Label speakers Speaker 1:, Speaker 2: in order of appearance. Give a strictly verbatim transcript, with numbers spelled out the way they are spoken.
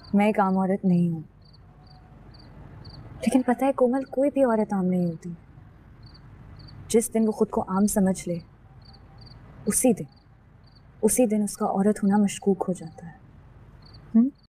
Speaker 1: मैं एक आम औरत नहीं हूँ, लेकिन पता है कोमल, कोई भी औरत आम नहीं होती। जिस दिन वो खुद को आम समझ ले, उसी दिन उसी दिन उसका औरत होना मशकूक हो जाता है। हुँ?